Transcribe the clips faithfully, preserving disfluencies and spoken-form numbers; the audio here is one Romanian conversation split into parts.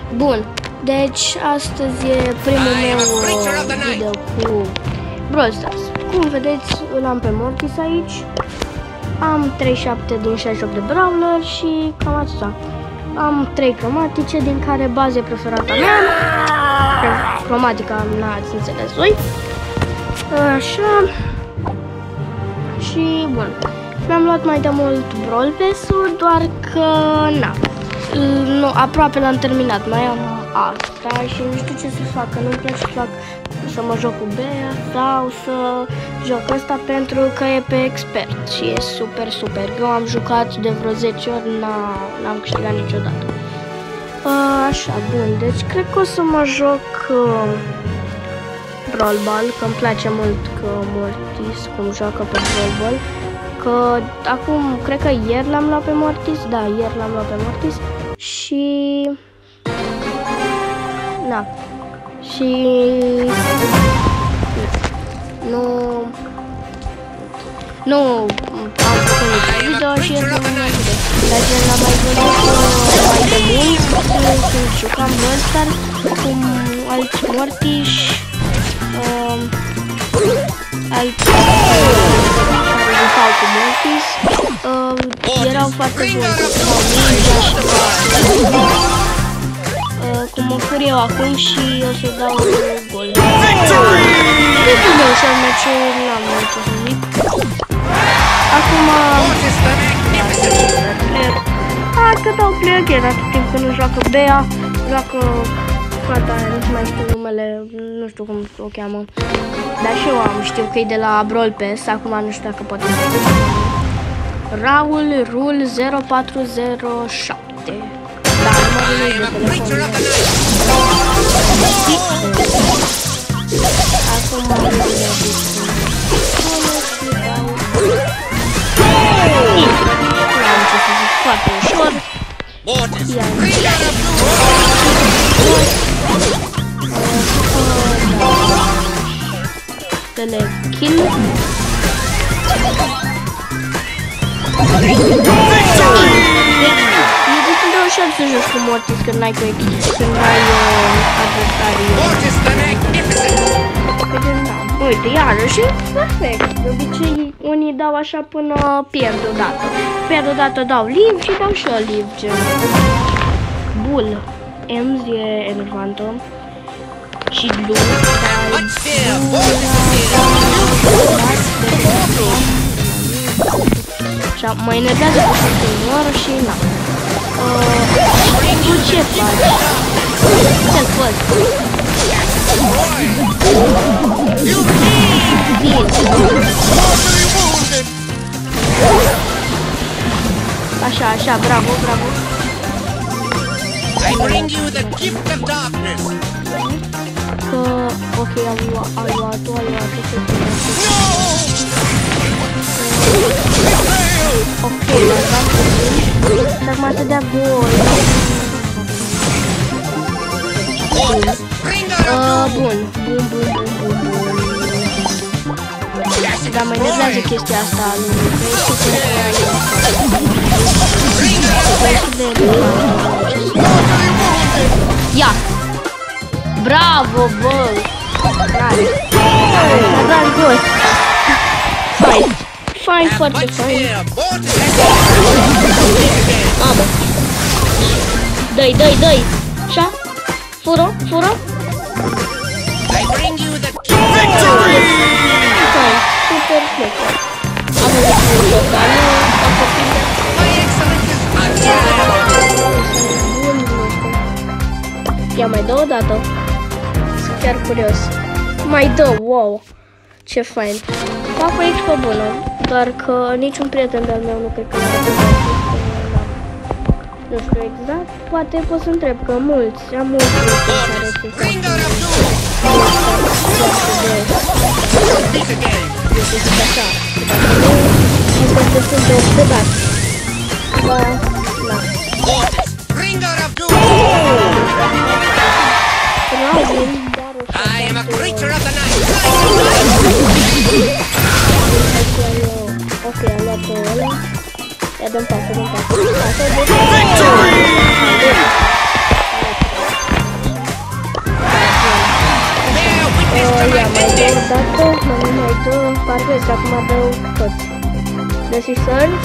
Bun, deci astăzi e primul meu video cu Brawl Stars. Cum vedeți, îl am pe Mortis aici. Am treizeci și șapte din șaizeci și opt de brawler și cam atâta. Am trei cromatice, din care baza e preferata mea. Cromatica, n-ați înțeles voi. Așa. Și bun. Mi-am luat mai de mult Brawl Pass-ul, doar că na. Nu, aproape l-am terminat, mai am asta și nu știu ce să fac, că nu-mi place să fac să mă joc cu Bea sau să joc ăsta pentru că e pe expert și e super, super. Eu am jucat de vreo zece ori, n-am câștigat niciodată. Așa, bun, deci cred că o să mă joc uh, Brawl Ball, că îmi place mult că Mortis cum joacă pe Brawl Ball. Că acum, cred că ieri l-am luat pe Mortis, da, ieri l-am luat pe Mortis și... Na, și... Nu... Nu am făcut nici video și ieri nu am video. Dar ce l-am mai văzut mai de mult, când jucam Brawl Stars cum alți Mortis, uh, alți... cu Mortis, uh, erau foarte buni, uh, cum mă fur eu acum și o să dau gol. Nu mai ușor meciul, n-am ce să zic. Acum, hai că dau player chiar atât timp când nu joacă Bea, joacă fata aia, nu mai știu numele, nu știu cum o cheamă. Dar și eu am, știu că e de la Brawl Pass, acum nu știu dacă poate să Raul Rul zero patru zero șapte. Da, numărul lui de telefon. Acum am ce să zic, foarte ușor. Tele kill. E destul de ușor să joci cu Mortis când n-ai când n-ai adversarii. Uite, iarăși, perfect. De obicei, unii dau așa până pierd odată. Pierd odată, dau liv și dau și eu liv. Bull. Ems e enervantă. Și Lu. Și mă enervează cu continuar și na. Tu ce faci? Ce-l faci? Așa, așa, bravo, bravo. I bring you the gift of darkness. Că, ok, am luat, am luat-o, am luat-o. Ok, l-am dat și acum să dea gol. Uh, bun, bun, bun, bun, bun, bun. Dar mă enervează chestia asta lui. Ia! Bravo, bă! A dat gol! Fain! Fain, foarte fain! Mamă! Dă-i, dă-i, dă-i! Așa? Fură, fură! Fain, super flex! Am văzut cu jocanul, am făcut ia mai dă o dată. Sunt chiar curios. Mai dă, wow! Ce fain! Fac o expă bună, doar că niciun prieten de-al meu nu cred că l-a făcut. Nu știu exact, poate pot să întreb, că mulți, am mulți prieteni care se fac foarte de... Eu să zic așa, dacă nu, este destul de obsedat. Da, da. I am a creature of the night. Ok, am luat-o ăla. Ia dăm pasă, dăm pasă. Victory! dă, parcă este acum dă toți. Dă și Surge?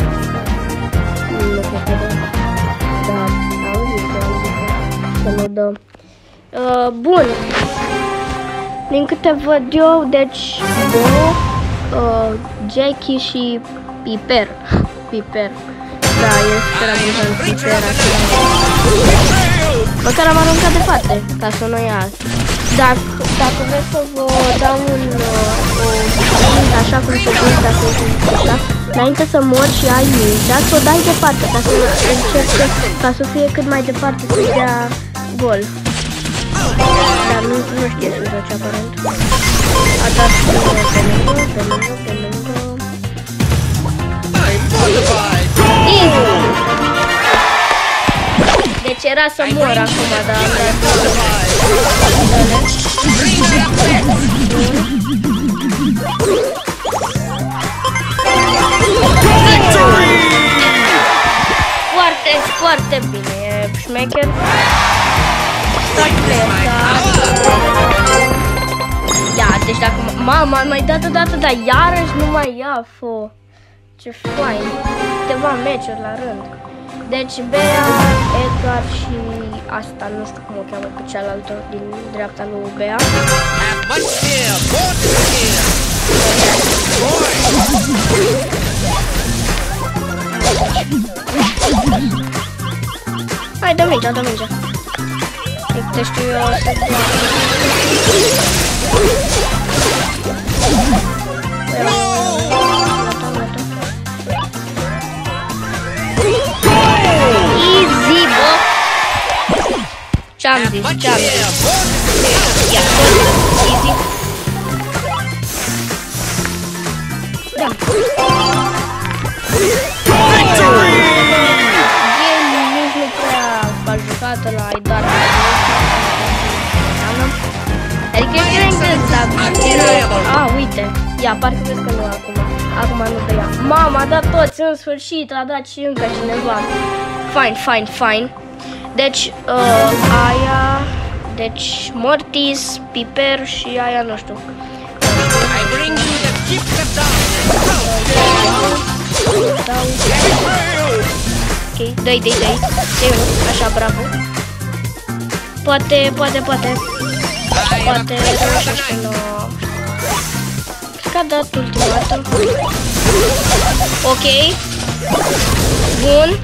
Nu cred că dă. Da, am zis, am zis că nu dă. Uh, bun. Din câte văd eu, deci Bo, uh, Jackie și Piper. Piper. Da, este super amuzant Piper așa. Măcar am aruncat departe, ca să nu ia. Dacă, dacă vreți să vă dau un uh, o mint așa cum se zice, dacă așa, înainte să mor și ai mintea, să o dai departe, ca să încerce, ca să fie cât mai departe să dea gol. Dar nu, nu știe să joace aparent. A dat pe lângă, pe lângă, pe lângă, pe lângă. Easy! Deci era să mor acum, dar am dat. Foarte, foarte bine, e șmecher. Start player, da. Ia, deci dacă mama mai dată dată, dar iarăși nu mai ia, fo. Ce fain. Câteva meciuri la rând. Deci Bea, Edgar și asta, nu știu cum o cheamă pe cealaltă din dreapta lui Bea. Hai, dă mingea, dă mingea. Te știu eu să easy, bă! Ce-am zis, ce-am zis? Ia, easy. Da. Game nici nu prea v-a jucat la Aidar. Adică e engleză, dar... A, uite. Ia, parcă vezi că nu acum. Acum nu dă ea. Mama, a dat toți în sfârșit, a dat și încă cineva. Fine, fine, fine. Deci, uh, aia... Deci, Mortis, Piper și aia, nu știu. I bring you the gift of darkness. Ok, dă-i, dă-i, dă-i. Dă-i, așa, bravo. Poate, poate, poate. Poate reușește la... Cred că a dat ultimată. Ok. Bun.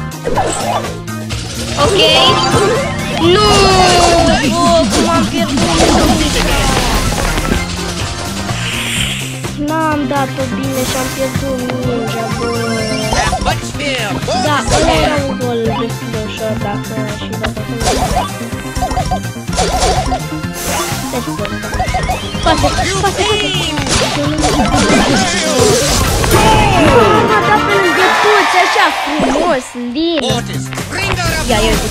Ok. Nu! Oh, cum am pierdut mingea. N-am dat-o bine și am pierdut mingea, bă. Da, ăla era un gol destul de ușor dacă și dacă nu. Deci bun. Poate, poate, m-a dat pe lângă toți, așa frumos, lin. Ia, ia, uite.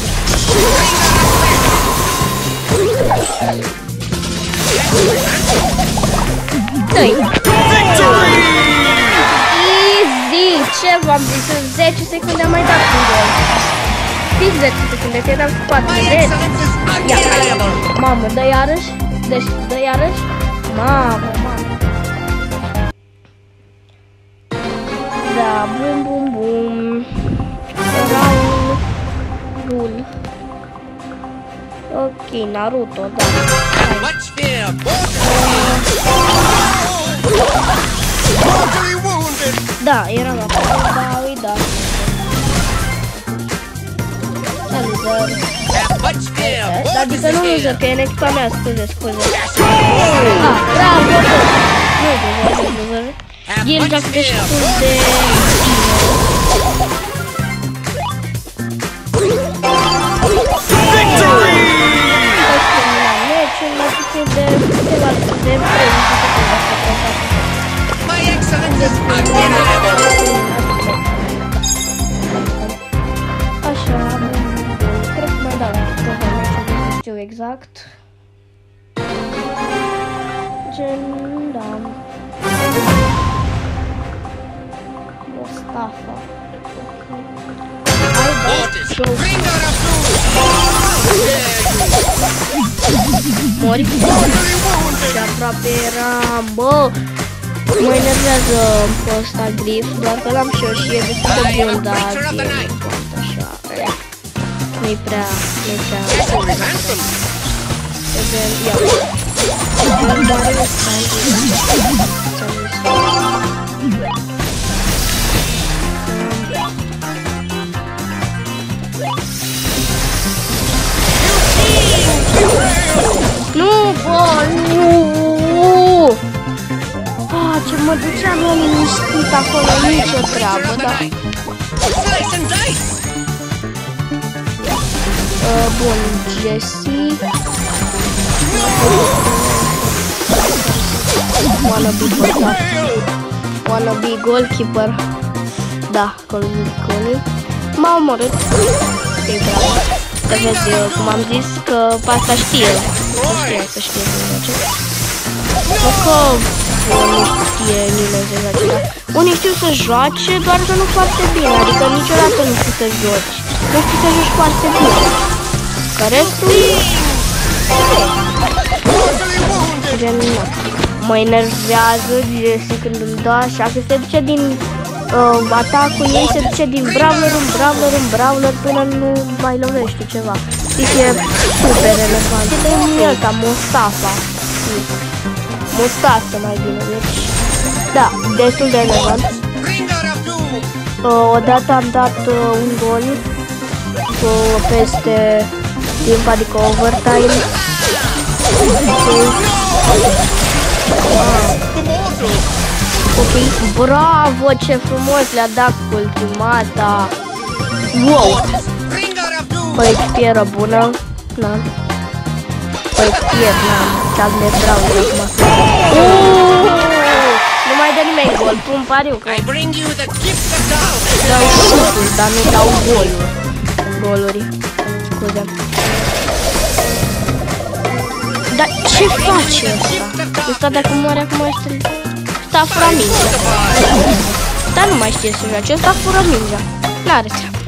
Dă-i. Easy! Ce v-am zis? În zece secunde am mai dat un gol. Fix zece secunde, că eram cu patru. Ia, hai. Mamă, dă iarăși. Deci, dă iarăși. Mamă, mamă. Da, bum, bum, bum. Raul. Rul. Ok, Naruto, da. Da, eram acolo, da, îi da. Loser. Adică nu loser, că e în echipa mea, scuze, scuze. Ah, bravo, nu e loser, nu loser. El joacă destul de... Victory! Mai puțin de câteva de vreme. My excellence is undeniable. Așa, cred că mai dau câteva meciuri, nu știu exact. Gen, da. Mustafa. Mori. aproape eram, bă. Mă enervează ăsta grif, doar că l-am și eu și e destul de bun, dar e foarte așa, nu-i prea, nu-i prea... Vedem, ia uite. Nu, bă, nu! Ah, ce mă duceam eu liniștit acolo, nicio treabă, da? Uh, bun, Jesse. Wanna be goalkeeper. Wanna be goalkeeper. Da, goalkeeper. M-a omorât. E bravo. Să vezi, eu, cum am zis, că pe asta știe. Nu știe să știe să joace. Nu că nu știe nimeni să joace, dar unii știu să joace, doar că nu foarte bine. Adică niciodată nu știu să joci. Nu știu să joci foarte bine. Că restul... Mă enervează Jesse când îmi dă așa, că se duce din uh, atacul ei, se duce din brawler în brawler în brawler până nu mai lovește ceva. Deci e super relevant. E el ca Mustafa. Mustafa mai bine, deci... Da, destul de relevant. Uh, odată am dat uh, un gol uh, peste timp, adică overtime. Ok, bravo, ce frumos le-a dat cu ultimata. Wow! O expieră bună. Na. O expieră, na. Chiar ne vreau de acum. Nu mai dă nimeni gol, pun pariu că dau șuturi, dar nu dau goluri. Goluri. Scuze. Dar ce face ăsta? Ăsta dacă moare acum este... Ăsta fură mingea. Dar nu mai știe să joace, ăsta fură mingea. N-are treabă.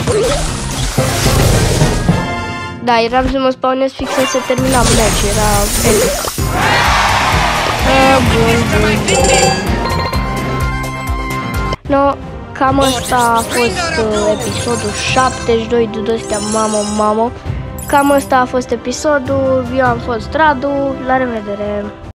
Da, eram să mă spawnez fix să se termina meciul, era epic. Bun, bun, bun. No, cam asta a fost uh, episodul șaptezeci și doi de astea, mamă, mamă. Cam asta a fost episodul, eu am fost Radu, la revedere!